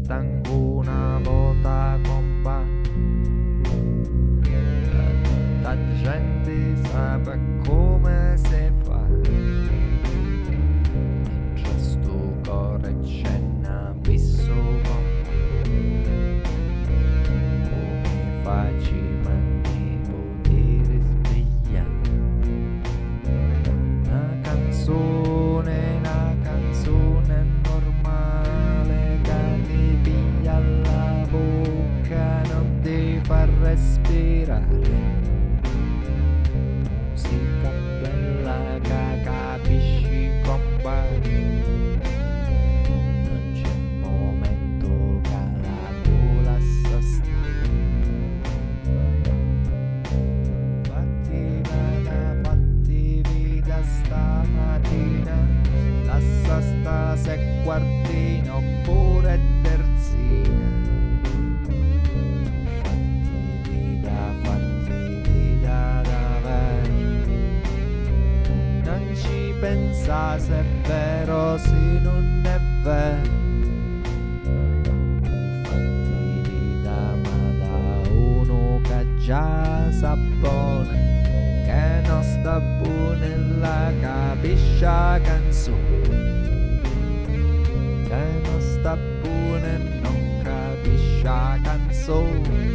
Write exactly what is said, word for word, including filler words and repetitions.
stanco una volta compa, tanta gente sa come si fa, mentre sto cuore cenna visso compa, come facci manni poter svegliare. Una canzone, una canzone normale che ti piglia alla bocca, non ti fa respirare. Musica bella che capisci compa, non c'è momento che la gola s'astira. Fatti vada, fatti vita stamattina, lascia sta se quartina oppure terzina. Fatti vita, fatti vita davvero, non ci pensa se è vero, se non è vero. Fatti vita ma da uno che già sa buone, che non sta buone la capisce la canzone, che non sta buone non capisce la canzone.